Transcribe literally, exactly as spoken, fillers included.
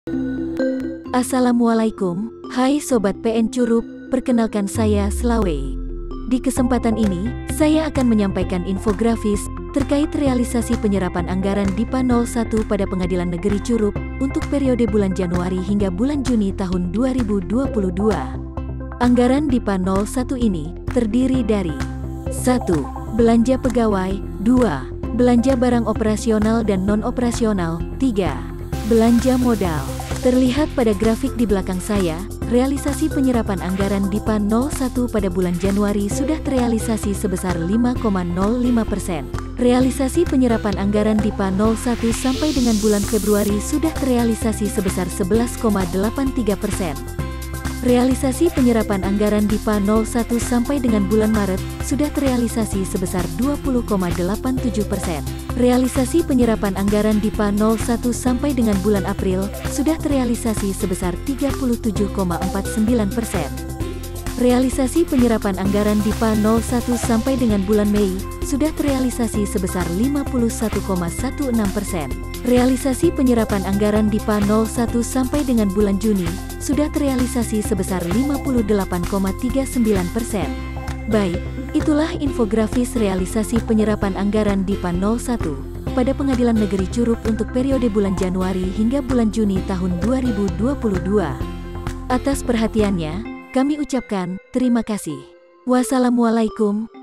Assalamualaikum, hai Sobat P N Curup, perkenalkan saya Slawe. Di kesempatan ini, saya akan menyampaikan infografis terkait realisasi penyerapan anggaran Dipa nol satu pada Pengadilan Negeri Curup untuk periode bulan Januari hingga bulan Juni tahun dua ribu dua puluh dua. Anggaran Dipa nol satu ini terdiri dari satu. Belanja pegawai, dua. Belanja barang operasional dan non-operasional, tiga. Belanja modal. Terlihat pada grafik di belakang saya, realisasi penyerapan anggaran Dipa nol satu pada bulan Januari sudah terrealisasi sebesar lima koma nol lima persen. Realisasi penyerapan anggaran Dipa nol satu sampai dengan bulan Februari sudah terrealisasi sebesar sebelas koma delapan tiga persen. Realisasi penyerapan anggaran Dipa nol satu sampai dengan bulan Maret sudah terrealisasi sebesar dua puluh koma delapan tujuh persen. Realisasi penyerapan anggaran Dipa nol satu sampai dengan bulan April sudah terrealisasi sebesar tiga puluh tujuh koma empat sembilan persen. Realisasi penyerapan anggaran Dipa nol satu sampai dengan bulan Mei sudah terrealisasi sebesar lima puluh satu koma enam belas persen. Realisasi penyerapan anggaran Dipa nol satu sampai dengan bulan Juni sudah terrealisasi sebesar lima puluh delapan koma tiga sembilan persen. Baik, itulah infografis realisasi penyerapan anggaran Dipa nol satu pada Pengadilan Negeri Curup untuk periode bulan Januari hingga bulan Juni tahun dua ribu dua puluh dua. Atas perhatiannya, kami ucapkan terima kasih. Wassalamualaikum